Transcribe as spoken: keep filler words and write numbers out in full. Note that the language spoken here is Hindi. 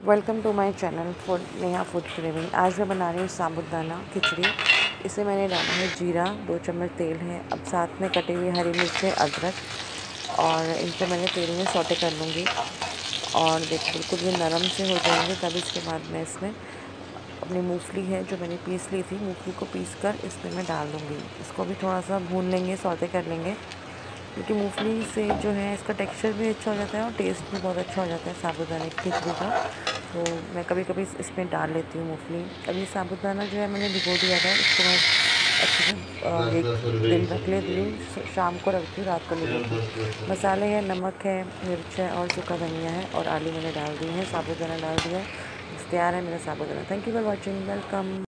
Welcome to my channel food Neha food craving. आज मैं बना रही हूँ साबूदाना खिचड़ी। इसे मैंने डाला है जीरा, दो चम्मच तेल है, अब साथ में कटी हुई हरी मिर्च है, अदरक, और इनको मैंने तेल में सौटे कर लूँगी। और देखो बिल्कुल ये नरम से हो जाएंगे, तब इसके बाद मैं इसमें अपनी मूंगफली है जो मैंने पीस ली थी, मूंगफली को पीस कर इसमें मैं डाल दूँगी। इसको भी थोड़ा सा भून लेंगे, सौटे कर लेंगे, क्योंकि मूंगफली से जो है इसका टेक्सचर भी अच्छा हो जाता है और टेस्ट भी बहुत अच्छा हो जाता है साबूदाने की खिचड़ी का। तो मैं कभी कभी इसमें डाल लेती हूँ मूंगफली। अभी साबूदाना जो है मैंने भिगो दिया था, इसको मैं अच्छे से एक दिन रख लेती हूँ, शाम को रखती हूँ, रात को नहीं रखती। मसाले हैं, नमक है, मिर्च है और सूखा धनिया है, और आलू मैंने डाल दिए हैं, साबूदाना डाल दिया है। तैयार है मेरा sabudana. Thank you for watching. Welcome.